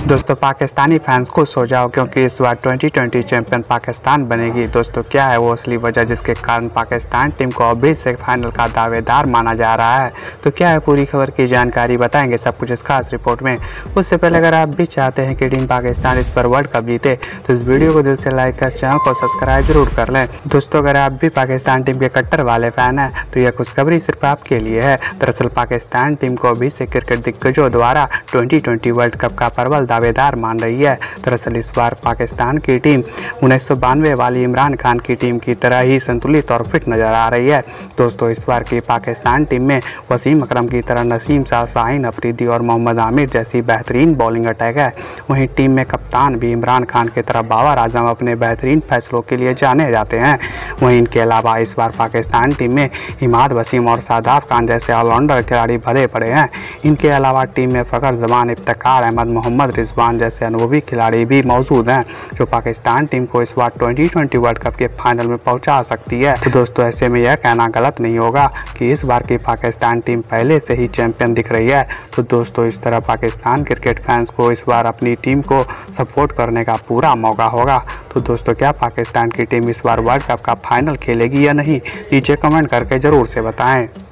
दोस्तों पाकिस्तानी फैंस खुश हो जाओ क्योंकि इस बार 2020 चैंपियन पाकिस्तान बनेगी। दोस्तों क्या है वो असली वजह जिसके कारण पाकिस्तान टीम को अभी से फाइनल का दावेदार माना जा रहा है। तो क्या है पूरी खबर की जानकारी बताएंगे सब कुछ इस खास रिपोर्ट में। उससे पहले अगर आप भी चाहते हैं कि टीम पाकिस्तान इस पर वर्ल्ड कप जीते तो इस वीडियो को दिल से लाइक कर चैनल को सब्सक्राइब जरूर कर लें। दोस्तों अगर आप भी पाकिस्तान टीम के कट्टर वाले फैन हैं तो यह खुशखबरी सिर्फ आपके लिए है। दरअसल पाकिस्तान टीम को अभी से क्रिकेट दिग्गजों द्वारा 2020 वर्ल्ड कप का प्रबल दावेदार मान रही है। दरअसल इस बार पाकिस्तान की टीम 1992 वाली इमरान खान की टीम की तरह ही संतुलित और फिट नजर आ रही है। दोस्तों इस बार की पाकिस्तान टीम में वसीम अकरम की तरह नसीम शाह, शाहीन अफरीदी और मोहम्मद आमिर जैसी बेहतरीन बॉलिंग अटैक है। वहीं टीम में कप्तान भी इमरान खान की तरह बाबर आजम अपने बेहतरीन फैसलों के लिए जाने जाते हैं। वहीं इनके अलावा इस बार पाकिस्तान टीम में इमाद वसीम और शादाब खान जैसे ऑलराउंडर खिलाड़ी भरे पड़े हैं। इनके अलावा टीम में फ़खर जमान, इफ्तिखार अहमद, मोहम्मद रिजवान जैसे अनुभवी खिलाड़ी भी मौजूद हैं जो पाकिस्तान टीम को इस बार 2020 वर्ल्ड कप के फाइनल में पहुंचा सकती है। तो दोस्तों ऐसे में यह कहना गलत नहीं होगा कि इस बार की पाकिस्तान टीम पहले से ही चैंपियन दिख रही है। तो दोस्तों इस तरह पाकिस्तान क्रिकेट फैंस को इस बार अपनी टीम को सपोर्ट करने का पूरा मौका होगा। तो दोस्तों क्या पाकिस्तान की टीम इस बार वर्ल्ड कप का फाइनल खेलेगी या नहीं, नीचे कमेंट करके ज़रूर से बताएं।